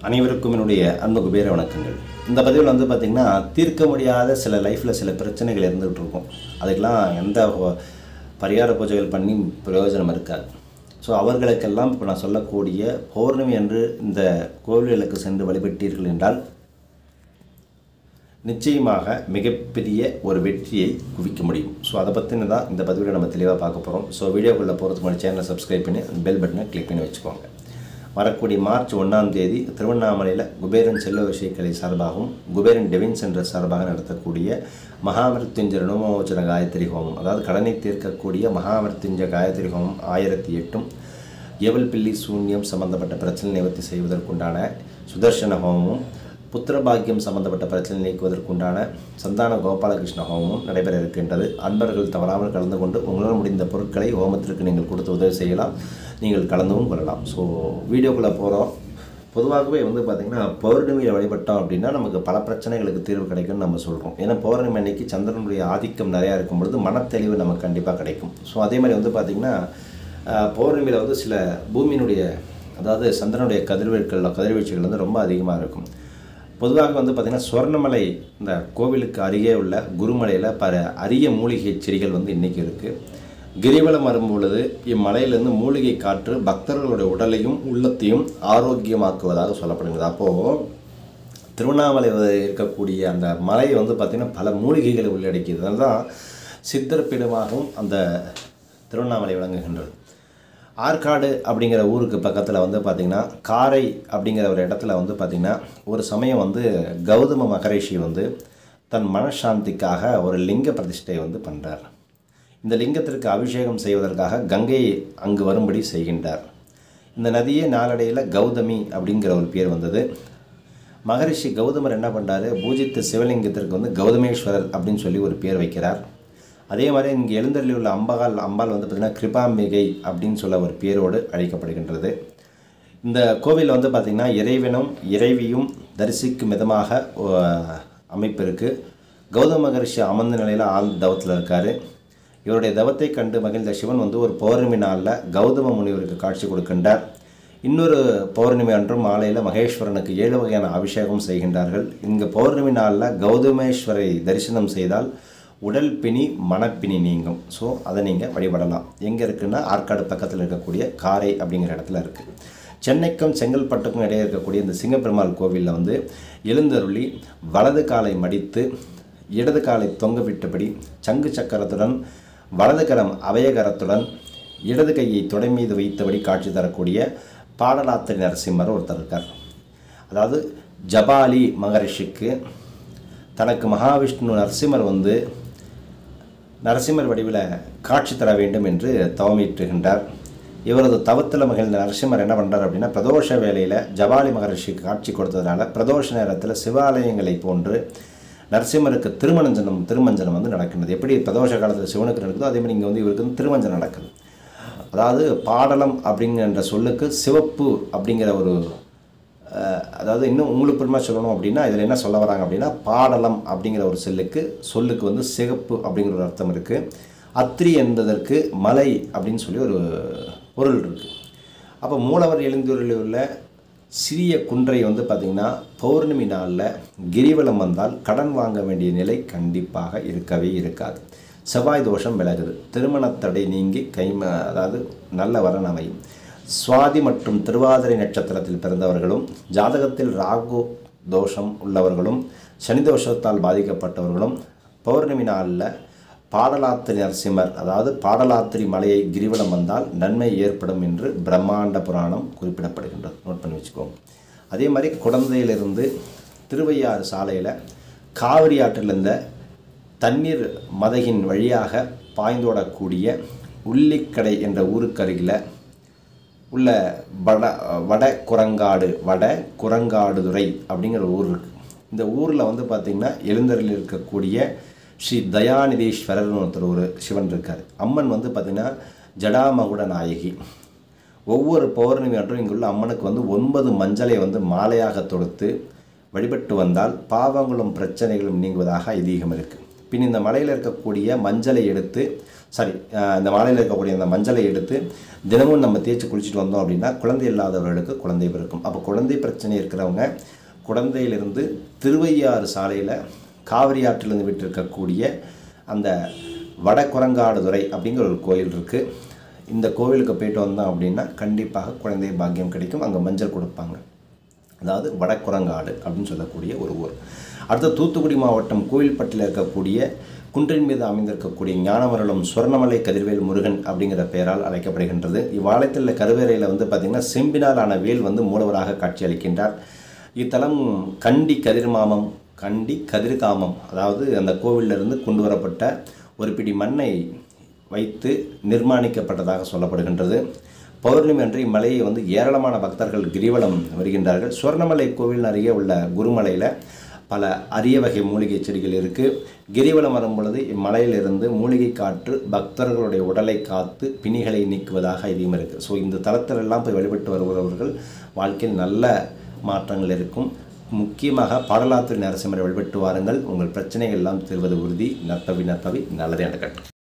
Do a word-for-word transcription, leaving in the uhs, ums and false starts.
அனைவருக்கும் என்னுடைய அன்பு குபேர வணக்கங்கள். இந்த பதிவில் வந்து பார்த்திங்கன்னா தீர்க்க முடியாத சில லைஃப்பில் சில பிரச்சனைகள் இருந்துகிட்டு இருக்கும். அதுக்கெல்லாம் எந்த பரிகார பூஜைகள் பண்ணி பிரயோஜனம் இருக்காது. ஸோ அவர்களுக்கெல்லாம் இப்போ நான் சொல்லக்கூடிய பௌர்ணமி என்று இந்த கோவில்களுக்கு சென்று வழிபட்டீர்கள் என்றால் நிச்சயமாக மிகப்பெரிய ஒரு வெற்றியை குவிக்க முடியும். ஸோ அதை பற்றின தான் இந்த பதிவில் நம்ம தெளிவாக பார்க்க போகிறோம். ஸோ வீடியோக்குள்ளே போகிறதுக்கு முன்னாடி சேனலை சப்ஸ்கிரைப் பண்ணி பெல் பட்டனை கிளிக் பண்ணி வச்சுக்கோங்க. வரக்கூடிய மார்ச் ஒன்றாம் தேதி திருவண்ணாமலையில் குபேரன் செல்வ விஷயக்கலை சார்பாகவும் குபேரன் டெவின்ஸ் என்ற சார்பாக நடத்தக்கூடிய மகாமிருத்யுஞ்சய நோமோச்சன காயத்ரி ஹோமம், அதாவது கடனை தீர்க்கக்கூடிய மகாமிருத்யுஞ்சய காயத்ரி ஹோமம் ஆயிரத்தி எட்டும் ஏவல் பில்லி சூன்யம் சம்பந்தப்பட்ட பிரச்சனை நிவர்த்தி செய்வதற்குண்டான சுதர்சன ஹோமமும், புத்திரபாக்கியம் சம்பந்தப்பட்ட பிரச்சனை நீக்குவதற்குண்டான சந்தான கோபாலகிருஷ்ண ஹோமமும் நடைபெற இருக்கின்றது. அன்பர்கள் தவறாமல் கலந்து கொண்டு உங்களால் முடிந்த பொருட்களை ஹோமத்திற்கு நீங்கள் கொடுத்து உதவி செய்யலாம். நீங்கள் கலந்தும் கொள்ளலாம். ஸோ வீடியோக்குள்ளே போகிறோம். பொதுவாகவே வந்து பார்த்திங்கன்னா பௌர்ணமியில் வழிபட்டோம் அப்படின்னா நமக்கு பல பிரச்சனைகளுக்கு தீர்வு கிடைக்கும்னு நம்ம சொல்கிறோம். ஏன்னா பௌர்ணமி அன்னைக்கு சந்திரனுடைய ஆதிக்கம் நிறையா இருக்கும் பொழுது மனத்தெளிவு நமக்கு கண்டிப்பாக கிடைக்கும். ஸோ அதே மாதிரி வந்து பார்த்திங்கன்னா பௌர்ணமியில் வந்து சில பூமியினுடைய அதாவது சந்திரனுடைய கதிர்வீழ்கள் கதிர்வீழ்ச்சிகள் வந்து ரொம்ப அதிகமாக இருக்கும். பொதுவாக வந்து பார்த்திங்கன்னா சுவர்ணமலை இந்த கோவிலுக்கு அருகே உள்ள குருமலையில் பல அரிய மூலிகை செடிகள் வந்து இன்றைக்கி இருக்குது. கிரிவலம் வரும்பொழுது இம்மலையிலிருந்து மூலிகை காற்று பக்தர்களுடைய உடலையும் உள்ளத்தையும் ஆரோக்கியமாக்குவதாக சொல்லப்படுகிறது. அப்போது திருவண்ணாமலை இருக்கக்கூடிய அந்த மலை வந்து பார்த்திங்கன்னா பல மூலிகைகளை உள்ளடக்கியது. அதனால தான் சித்தர்பீடமாகவும் அந்த திருவண்ணாமலை விளங்குகின்றது. ஆற்காடு அப்படிங்கிற ஊருக்கு பக்கத்தில் வந்து பார்த்திங்கன்னா காரை அப்படிங்கிற ஒரு இடத்துல வந்து பார்த்திங்கன்னா ஒரு சமயம் வந்து கௌதம மகரிஷி வந்து தன் மனசாந்திக்காக ஒரு லிங்க பிரதிஷ்டை வந்து பண்ணுறார். இந்த லிங்கத்திற்கு அபிஷேகம் செய்வதற்காக கங்கையை அங்கு வரும்படி செய்கின்றார். இந்த நதியே நாளடையில் கௌதமி அப்படிங்கிற ஒரு பேர் வந்தது. மகரிஷி கௌதமர் என்ன பண்ணுறாரு, பூஜித்த சிவலிங்கத்திற்கு வந்து கௌதமேஸ்வரர் அப்படின்னு சொல்லி ஒரு பேர் வைக்கிறார். அதே மாதிரி இங்கே எழுந்தருளில் உள்ள அம்பாள் அம்பாள் வந்து பார்த்திங்கன்னா கிருபாம்பிகை அப்படின்னு சொல்ல ஒரு பேரோடு அழைக்கப்படுகின்றது. இந்த கோவில் வந்து பார்த்திங்கன்னா இறைவனும் இறைவியும் தரிசிக்கும் விதமாக அமைப்பு இருக்குது. கௌதம மகரிஷி அமர்ந்த நிலையில் ஆழ்ந்த தவத்தில் இருக்கார். இவருடைய தவத்தை கண்டு மகிழ்ந்த சிவன் வந்து ஒரு பௌர்ணமி நாளில் கௌதம முனிவருக்கு காட்சி கொடுக்கின்றார். இன்னொரு பௌர்ணமி அன்றும் மாலையில் மகேஸ்வரனுக்கு ஏழு வகையான அபிஷேகம் செய்கின்றார்கள். இங்கே பௌர்ணமி நாளில் கௌதமேஸ்வரை தரிசனம் செய்தால் உடல் பிணி மனப்பிணி நீங்கும். ஸோ அதை நீங்கள் வழிபடலாம். எங்கே இருக்குன்னா ஆற்காடு பக்கத்தில் இருக்கக்கூடிய காரை அப்படிங்கிற இடத்துல இருக்குது. சென்னைக்கும் செங்கல்பட்டுக்கும் இடையே இருக்கக்கூடிய இந்த சிங்கப்பெருமாள் கோவிலில் வந்து எழுந்தருளி வலது காலை மடித்து இடது காலை தொங்க விட்டபடி சங்கு சக்கரத்துடன் வலது கரம் அபயகரத்துடன் இடது கையை தொடை மீது வைத்தபடி காட்சி தரக்கூடிய பாடலாத்திரி நரசிம்மர் ஒருத்தர் இருக்கார். அதாவது ஜபாலி மகரிஷிக்கு தனக்கு மகாவிஷ்ணு நரசிம்மர் வந்து நரசிம்மர் வடிவில் காட்சி தர வேண்டும் என்று தவமிட்டுகின்றார். இவரது தவத்தில் மகிழ்ந்த நரசிம்மர் என்ன பண்ணுறார் அப்படின்னா பிரதோஷ வேளையில் ஜபாலி மகரிஷிக்கு காட்சி கொடுத்ததுனால பிரதோஷ நேரத்தில் சிவாலயங்களை போன்று நரசிம்மருக்கு திருமணஞ்சனம் திருமஞ்சனம் வந்து நடக்கின்றது. எப்படி பிரதோஷ காலத்தில் சிவனுக்கு நடக்குதோ அதே மாதிரி இங்கே வந்து இவருக்கு வந்து திருமஞ்சனம் நடக்குது. அதாவது பாடலம் அப்படிங்கிற சொல்லுக்கு சிவப்பு அப்படிங்கிற ஒரு அதாவது இன்னும் உங்களுக்கு பெருமா சொல்லணும் அப்படின்னா இதில் என்ன சொல்ல வராங்க அப்படின்னா பாடலம் அப்படிங்கிற ஒரு சொல்லுக்கு சொல்லுக்கு வந்து சிகப்பு அப்படிங்கிற ஒரு அர்த்தம் இருக்குது. அத்திரி என்பதற்கு மலை அப்படின்னு சொல்லி ஒரு பொருள் இருக்குது. அப்போ மூலவர் எழுந்தூரில் உள்ள சிறிய குன்றை வந்து பார்த்திங்கன்னா பௌர்ணமி நாளில் கிரிவலம் வந்தால் கடன் வாங்க வேண்டிய நிலை கண்டிப்பாக இருக்கவே இருக்காது. செவ்வாய் தோஷம் விலகுது, திருமணத்தடை நீங்கி கைம அதாவது நல்ல வரன் அமையும். சுவாதி மற்றும் திருவாதிரை நட்சத்திரத்தில் பிறந்தவர்களும் ஜாதகத்தில் ராகு தோஷம் உள்ளவர்களும் சனி தோஷத்தால் பாதிக்கப்பட்டவர்களும் பௌர்ணமி நாளில் பாடலாத்திரி நரசிம்மர் அதாவது பாடலாத்திரி மலையை கிரிவலம் வந்தால் நன்மை ஏற்படும் என்று பிரம்மாண்ட புராணம் குறிப்பிடப்படுகின்றது. நோட் பண்ணி வச்சுக்கோங்க. அதே மாதிரி குடந்தையிலிருந்து திருவையாறு சாலையில் காவிரி ஆற்றில் இருந்த தண்ணீர் மதகின் வழியாக பாய்ந்தோடக்கூடிய உள்ளிக்கடை என்ற ஊருக்கு அருகில் உள்ள வட வட குரங்காடு வட குரங்காடுதுறை அப்படிங்கிற ஊர் இருக்குது. இந்த ஊரில் வந்து பார்த்திங்கன்னா எழுந்தரில் இருக்கக்கூடிய ஸ்ரீ தயாநிதீஸ்வரர்னு ஒருத்தர் ஒரு சிவன் இருக்கார். அம்மன் வந்து பார்த்திங்கன்னா ஜடாமகுட நாயகி. ஒவ்வொரு பௌர்ணமி அன்றும் இங்குள்ள அம்மனுக்கு வந்து ஒன்பது மஞ்சளை வந்து மாலையாக தொடுத்து வழிபட்டு வந்தால் பாவங்களும் பிரச்சனைகளும் நீங்குவதாக ஐதீகம் இருக்குது. பின் இந்த மலையில் இருக்கக்கூடிய மஞ்சளை எடுத்து சாரி இந்த மாலையில் இருக்கக்கூடிய அந்த மஞ்சளை எடுத்து தினமும் நம்ம தேய்ச்சி குளிச்சுட்டு வந்தோம் அப்படின்னா குழந்தை இல்லாதவர்களுக்கு குழந்தை பிறக்கும். அப்போ குழந்தை பிரச்சனை இருக்கிறவங்க குழந்தையிலிருந்து திருவையாறு சாலையில் காவிரி ஆற்றிலிருந்து விட்டு இருக்கக்கூடிய அந்த வடகுரங்காடுதுறை அப்படிங்கிற ஒரு கோயில் இருக்குது. இந்த கோவிலுக்கு போயிட்டு வந்தோம் அப்படின்னா கண்டிப்பாக குழந்தை பாக்கியம் கிடைக்கும். அங்கே மஞ்சள் கொடுப்பாங்க. அதாவது வடகுரங்காடு அப்படின்னு சொல்லக்கூடிய ஒரு ஊர். அடுத்த தூத்துக்குடி மாவட்டம் கோவில்பட்டியில் இருக்கக்கூடிய குன்றின் மீது அமைந்திருக்கக்கூடிய ஞானமருளும் சுவர்ணமலை கதிர்வேல் முருகன் அப்படிங்கிற பெயரால் அழைக்கப்படுகின்றது. இவ்வாலயத்தில் கருவேறையில் வந்து பார்த்திங்கன்னா செம்பினால் ஆன வேல் வந்து மூலவராக காட்சியளிக்கின்றார். இத்தலம் கண்டி கதிர்மாமம் கண்டி கதிர்காமம் அதாவது அந்த கோவிலிருந்து கொண்டு வரப்பட்ட ஒரு பிடி மண்ணை வைத்து நிர்மாணிக்கப்பட்டதாக சொல்லப்படுகின்றது. பௌர்ணமி அன்று இம்மலையை வந்து ஏராளமான பக்தர்கள் கிரிவலம் வருகின்றார்கள். சுவர்ணமலை கோவில் அருகே உள்ள குருமலையில் பல அரிய வகை மூலிகை செடிகள் இருக்குது. கிரிவலம் வரும் பொழுது இம்மலையிலிருந்து மூலிகை காற்று பக்தர்களுடைய உடலை காத்து பிணிகளை நீக்குவதாக ஐதீகம் இருக்குது. ஸோ இந்த தலத்திலெல்லாம் போய் வழிபட்டு வருபவர்கள் வாழ்க்கையில் நல்ல மாற்றங்கள் இருக்கும். முக்கியமாக பாடலாத்திரி நரசிம்மரை வழிபட்டு வாருங்கள். உங்கள் பிரச்சனைகள் எல்லாம் தீர்வது உறுதி. நற்பவி நற்பவி நல்லதே நடக்கட்டும்.